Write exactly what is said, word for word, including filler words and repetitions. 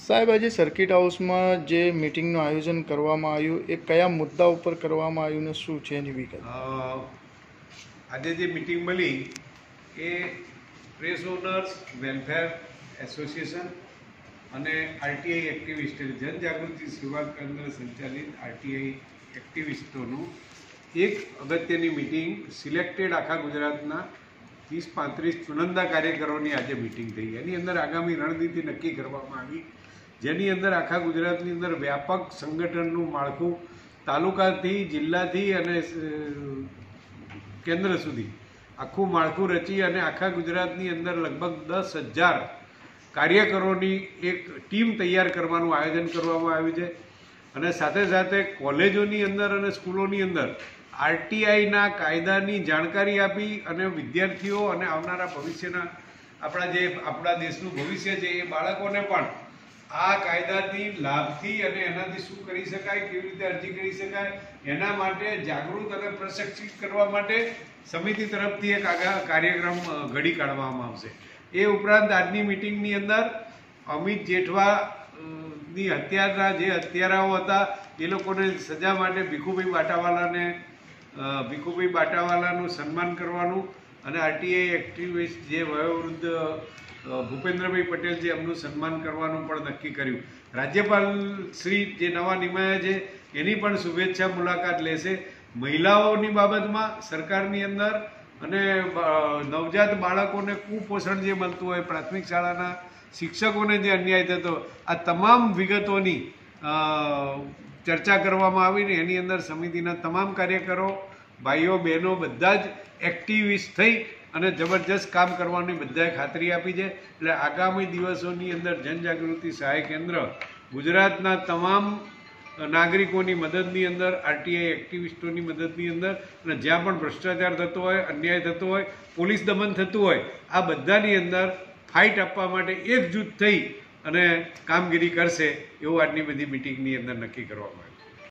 સાહેબ, આજે સર્કિટ હાઉસમાં જે મીટિંગનું આયોજન કરવામાં આવ્યું એ કયા મુદ્દા ઉપર કરવામાં આવ્યું ને શું છે એની વિગત? આજે જે મીટિંગ મળી એ પ્રેસ ઓનર્સ વેલફેર એસોસિએશન અને આરટીઆઈ એક્ટિવિસ્ટ જનજાગૃતિ સેવા કેન્દ્ર સંચાલિત આરટીઆઈ એક્ટિવિસ્ટોનું એક અગત્યની મીટિંગ સિલેક્ટેડ આખા ગુજરાતના ત્રીસ પાંત્રીસ ચુનંદા કાર્યકરોની આજે મીટિંગ થઈ. એની અંદર આગામી રણનીતિ નક્કી કરવામાં આવી, જેની અંદર આખા ગુજરાતની અંદર વ્યાપક સંગઠનનું માળખું તાલુકાથી જિલ્લાથી અને કેન્દ્ર સુધી આખું માળખું રચી અને આખા ગુજરાતની અંદર લગભગ દસ હજાર કાર્યકરોની એક ટીમ તૈયાર કરવાનું આયોજન કરવામાં આવ્યું છે. અને સાથે સાથે કોલેજોની અંદર અને સ્કૂલોની અંદર આરટીઆઈના કાયદાની જાણકારી આપી અને વિદ્યાર્થીઓ અને આવનારા ભવિષ્યના આપણા જે આપણા દેશનું ભવિષ્ય છે એ બાળકોને પણ આ કાયદાથી લાભથી અને એનાથી શું કરી શકાય, કેવી રીતે અરજી કરી શકાય એના માટે જાગૃત અને પ્રશિક્ષિત કરવા માટે સમિતિ તરફથી એક આગા કાર્યક્રમ ઘડી કાઢવામાં આવશે. એ ઉપરાંત આજની મિટિંગની અંદર અમિત જેઠવા ની હત્યાના જે હત્યારાઓ હતા એ લોકોને સજા માટે ભીખુભાઈ બાટાવાલાને ભીખુભાઈ બાટાવાલાનું સન્માન કરવાનું અને આરટીઆઈ એક્ટિવિસ્ટ જે વયોવૃદ્ધ ભૂપેન્દ્રભાઈ પટેલ છે એમનું સન્માન કરવાનું પણ નક્કી કર્યું. રાજ્યપાલ શ્રી જે નવા નિમાયા છે એની પણ શુભેચ્છા મુલાકાત લેશે. મહિલાઓની બાબતમાં સરકારની અંદર અને નવજાત બાળકોને કુપોષણ જે મળતું હોય, પ્રાથમિક શાળાના શિક્ષકોને જે અન્યાય થતો, આ તમામ વિગતોની ચર્ચા કરવામાં આવીને એની અંદર સમિતિના તમામ કાર્યકરો ભાઈઓ બહેનો બધા જ એક્ટિવિસ્ટ થઈ અને જબરજસ્ત કામ કરવાની બધાએ ખાતરી આપી છે. એટલે આગામી દિવસોની અંદર જનજાગૃતિ સહાય કેન્દ્ર ગુજરાતના તમામ નાગરિકોની મદદની અંદર, આરટીઆઈ એક્ટિવિસ્ટોની મદદની અંદર અને જ્યાં પણ ભ્રષ્ટાચાર થતો હોય, અન્યાય થતો હોય, પોલીસ દમન થતું હોય, આ બધાની અંદર ફાઇટ આપવા માટે એકજૂથ થઈ અને કામગીરી કરશે એવું આજની બધી મિટિંગની અંદર નક્કી કરવામાં આવ્યું.